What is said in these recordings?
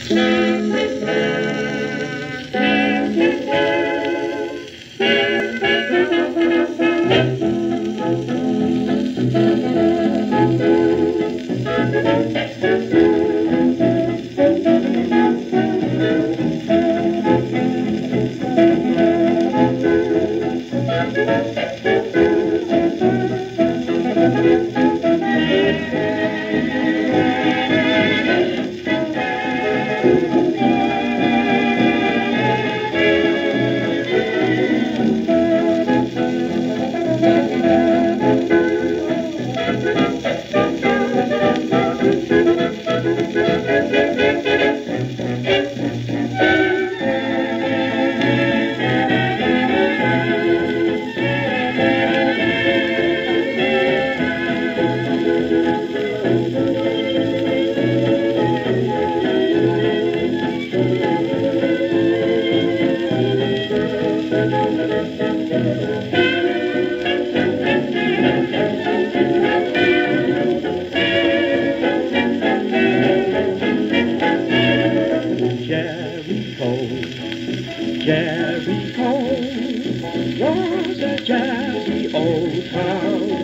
Jericho was a jazzy old town.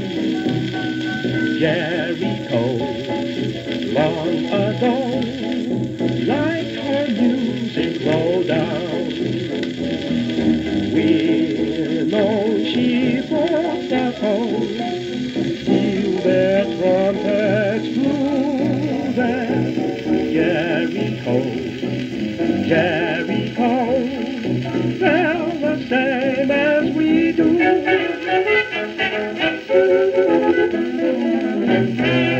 Jericho, long ago, like her music rolled down. Women, she brought the home, feel their trumpets through them. Jericho, Jericho, fell the same as we do.